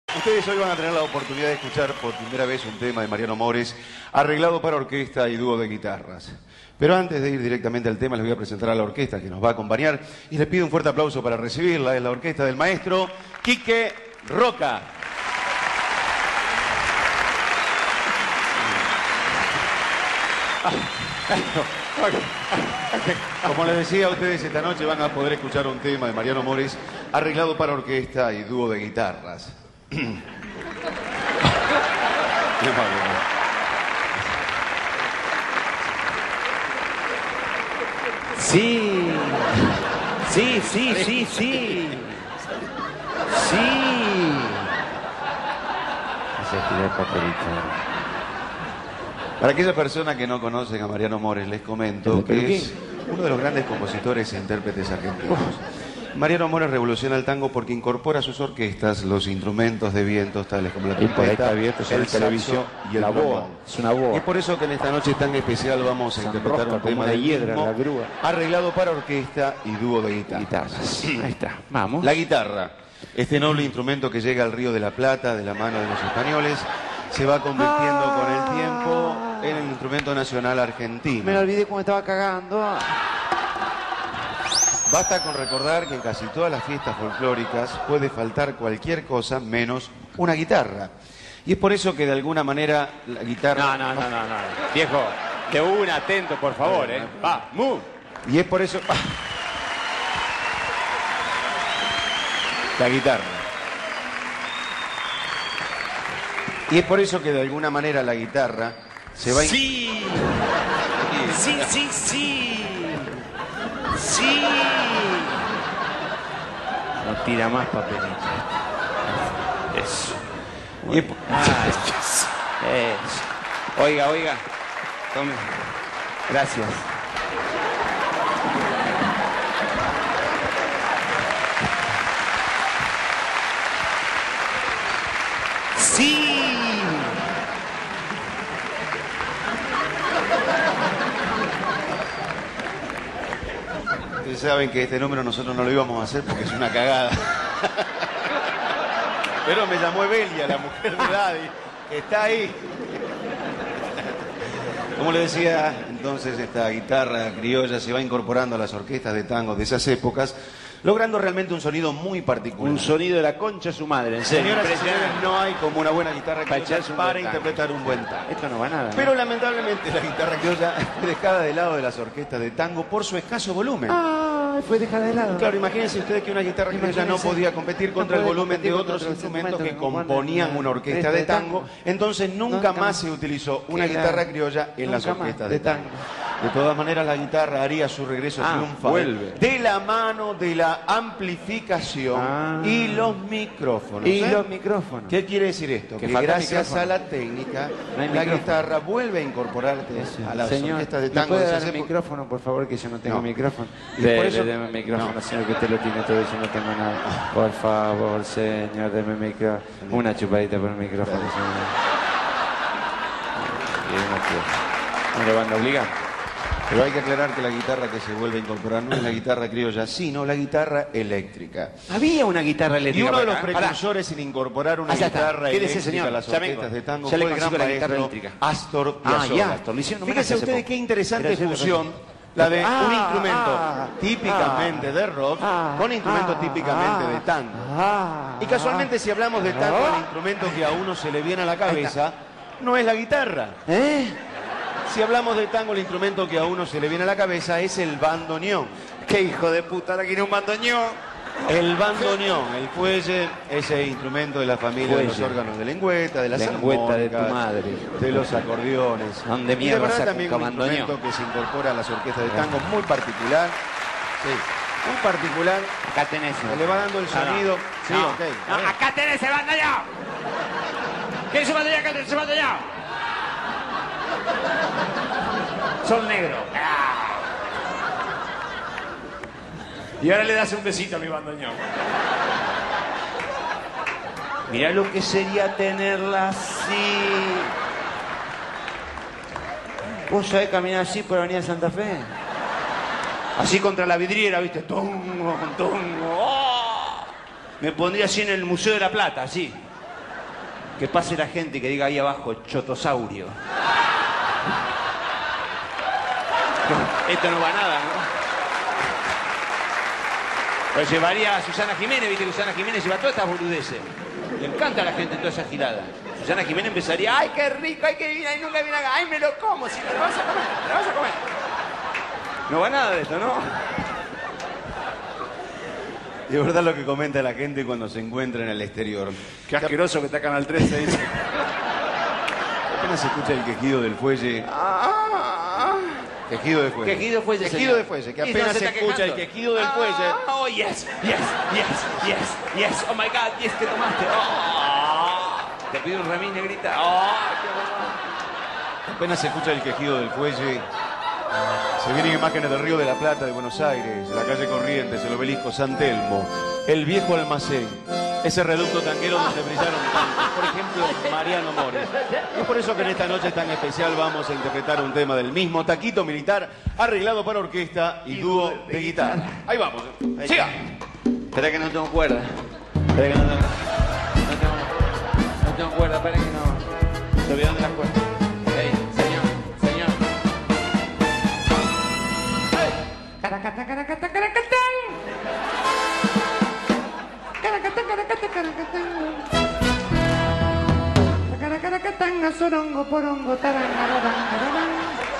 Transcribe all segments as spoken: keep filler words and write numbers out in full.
Ustedes hoy van a tener la oportunidad de escuchar por primera vez un tema de Mariano Mores arreglado para orquesta y dúo de guitarras. Pero antes de ir directamente al tema, les voy a presentar a la orquesta que nos va a acompañar y les pido un fuerte aplauso para recibirla. Es la orquesta del maestro Quique Roca. Como les decía a ustedes, esta noche van a poder escuchar un tema de Mariano Mores arreglado para orquesta y dúo de guitarras. Sí, sí, sí, sí, sí. Sí. Se tira el papelito. Para aquellas personas que no conocen a Mariano Mores, les comento que es uno de los grandes compositores e intérpretes argentinos. Mariano Mores revoluciona el tango porque incorpora a sus orquestas los instrumentos de vientos tales como la trompeta, el saxo y el boa. Es una boa. Y es por eso que en esta noche tan especial vamos a interpretar un tema de hiedra, la grúa, arreglado para orquesta y dúo de guitarras. Ahí está, vamos. La guitarra, este noble instrumento que llega al Río de la Plata de la mano de los españoles, se va convirtiendo ah, con el tiempo en el instrumento nacional argentino. Me lo olvidé cuando estaba cagando. Basta con recordar que en casi todas las fiestas folclóricas puede faltar cualquier cosa menos una guitarra. Y es por eso que de alguna manera la guitarra... No, no, no, no, no. Viejo, de una, atento, por favor, ¿eh? Va, move. Y es por eso... La guitarra. Y es por eso que de alguna manera la guitarra se va... Sí, sí, sí, sí. Sí. No tira más papelito. Eso. Y es... Ah, eso. Oiga, oiga. Tome. Gracias. Sí. Ustedes saben que este número nosotros no lo íbamos a hacer porque es una cagada. Pero me llamó Evelia, la mujer de Daddy, que está ahí. Como le decía, entonces esta guitarra criolla se va incorporando a las orquestas de tango de esas épocas, logrando realmente un sonido muy particular. Un sonido de la concha de su madre, en serio. Señoras y señores, no hay como una buena guitarra criolla para, para interpretar un buen tango. Esto no va a nada. Pero lamentablemente la guitarra criolla fue dejada de lado de las orquestas de tango por su escaso volumen. Ah, fue dejada de lado. Claro, imagínense ustedes que una guitarra criolla no podía competir contra no el volumen de otros instrumentos que componían una orquesta de tango. Entonces nunca más se utilizó una guitarra criolla en las orquestas de tango. De todas maneras, la guitarra haría su regreso ah, triunfal vuelve. de la mano de la amplificación ah, y los micrófonos. Y ¿eh? los micrófonos. ¿Qué quiere decir esto? Que, que gracias a la técnica, no la micrófono. guitarra vuelve a incorporarte sí. a las señor, orquestas de tango. ¿me puede dar el micrófono, por favor, que yo no tengo no. micrófono? Y de, por eso... Deme el micrófono, no. señor, que usted lo tiene todo y yo no tengo nada. Por favor, señor, deme el micrófono. Una chupadita por el micrófono, señor. No le van a obligar. Pero hay que aclarar que la guitarra que se vuelve a incorporar no es la guitarra criolla, sino la guitarra eléctrica. Había una guitarra eléctrica. Y uno de los precursores en incorporar una guitarra eléctrica a las orquestas de tango fue el gran maestro Astor Piazzolla. Fíjense ustedes qué interesante fusión la de ah, un instrumento ah, típicamente ah, de rock ah, con instrumento ah, típicamente ah, de tango. Ah, y casualmente si hablamos de tango, el instrumento que a uno se le viene a la cabeza no es la guitarra. ¿Eh? Si hablamos de tango, el instrumento que a uno se le viene a la cabeza es el bandoneón. ¡Qué hijo de puta! ¿Ahora quiere un bandoneón? El bandoneón, el fuelle, ese instrumento de la familia fuelle. de los órganos de lengüeta, de las lengüeta de tu madre, de los acordeones. ¿Dónde y de verdad también un instrumento que se incorpora a las orquestas de tango muy particular. Sí, muy particular. Acá tenés. Le va dando el sonido. No, no. Sí, no. ok. No, acá tenés el bandoneón. ¿Qué es el bandoneón? Acá tenés el bandoneón. Son negros. Ah. Y ahora le das un besito a mi bandoneón. Mirá lo que sería tenerla así. ¿Vos sabés caminar así por Avenida Santa Fe? Así contra la vidriera, ¿viste? Tongo, tongo. ¡Oh! Me pondría así en el Museo de la Plata, así. Que pase la gente y que diga ahí abajo, chotosaurio. Esto no va a nada, ¿no? Lo llevaría a Susana Jiménez, viste que Susana Jiménez lleva todas estas boludeces. Le encanta a la gente toda esa gilada. Susana Jiménez empezaría, ay, qué rico, ay, qué divina, y nunca viene acá, ay, me lo como, si me lo vas a comer, me lo vas a comer. No va nada de esto, ¿no? Y es verdad lo que comenta la gente cuando se encuentra en el exterior. Qué asqueroso que está Canal trece, dice. Apenas se escucha el quejido del fuelle. Quejido de fuelle. Quejido fuelle, Quejido señor. de fuelle, que Y apenas no se se está escucha el quejando. quejido del fuelle. Ah, oh, yes, yes, yes, yes, yes. Oh, my God, yes, que tomaste. Oh, te pido un remis, negrita. Oh, qué bueno. Apenas se escucha el quejido del fuelle. Se vienen imágenes del Río de la Plata, de Buenos Aires, la calle Corrientes, el obelisco San Telmo, el viejo almacén, ese reducto tanquero donde brillaron tantos, por ejemplo, Mariano Mores. Y es por eso que en esta noche tan especial vamos a interpretar un tema del mismo Taquito Militar, arreglado para orquesta y dúo de guitarra. Ahí vamos. Ahí ¡Siga! Espera que no tengo cuerda. Espera que no tengo, no tengo, no tengo cuerda, espera que no. Te olvidan de las cuerdas. Ey, señor, señor. Caracata, caracata, caracatán. Caracata, caracata, caracatán. Caracatán, sorongo, porongo, tarangarabán, garabán.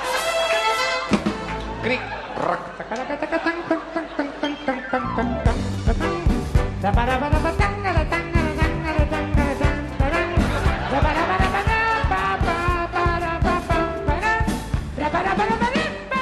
Cric, rock, caracata, catán, tan, tan, tan, tan, tan, tan, tan, tan. La para para para tanga la tanga la tanga la tanga la tanga la para para para pa pa para pa pa para la para para para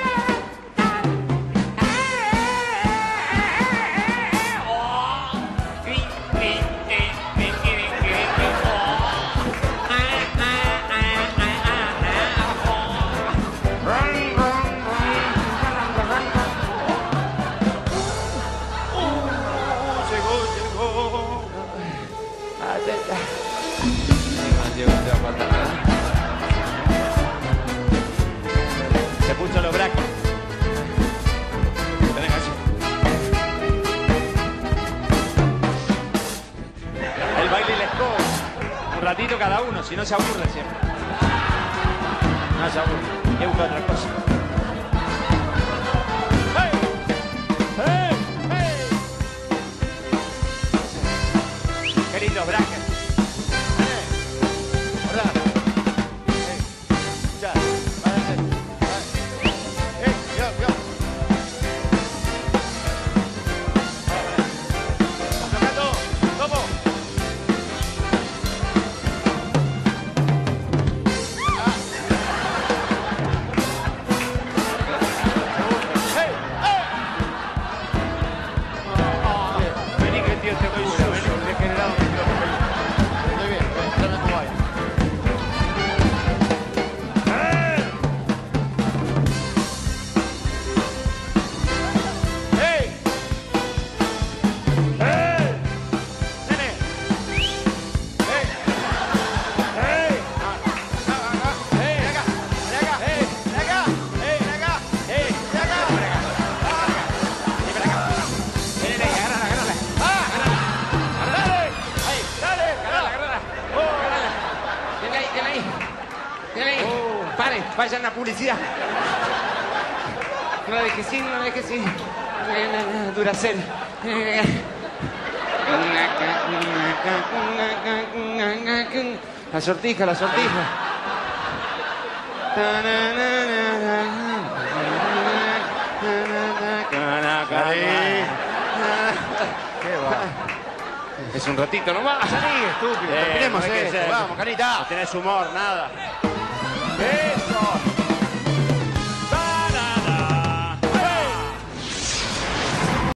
se puso los bracos. Tenés así. El baile y la escoba. Un ratito cada uno, si no se aburre siempre. No se aburre. Es otra cosa. ¡Hey! ¡Hey! ¡Hey! ¡Qué lindos brackets! Vayan a publicidad. No la dejes ir, no la dejes ir. Duracell. La sortija, la sortija. ¿Qué va? Es un ratito nomás. Salí, estúpido. Eh, Terminemos no hay que esto. ser. Vamos, Canita. No tenés humor, nada.